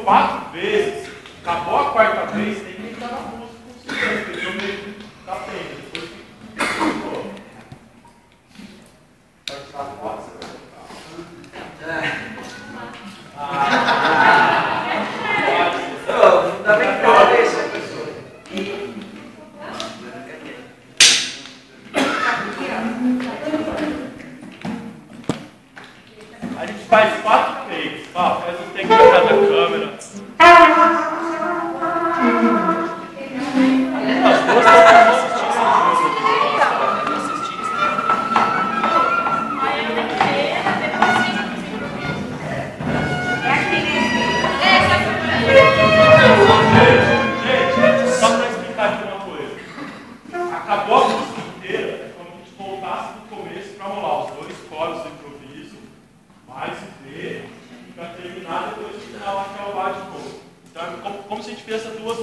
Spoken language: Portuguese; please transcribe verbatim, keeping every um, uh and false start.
quatro vezes, acabou a quarta vez, tem que entrar na música com sucesso, porque eu meio que tá tendo. Depois que ficou. Pode tirar foto, você vai colocar. Ah, ainda bem que eu falei isso, pessoa. A gente faz quatro takes, tá? Faz um take pra cada câmera. As duas estão pra assistir esse jogo. Gente, só pra explicar aqui uma coisa. Acabou a música inteira, é como se a gente voltasse do começo pra rolar os dois coros do improviso, mais o D, e pra terminar depois do final até o lá de novo. Então é como, como se a gente fizesse duas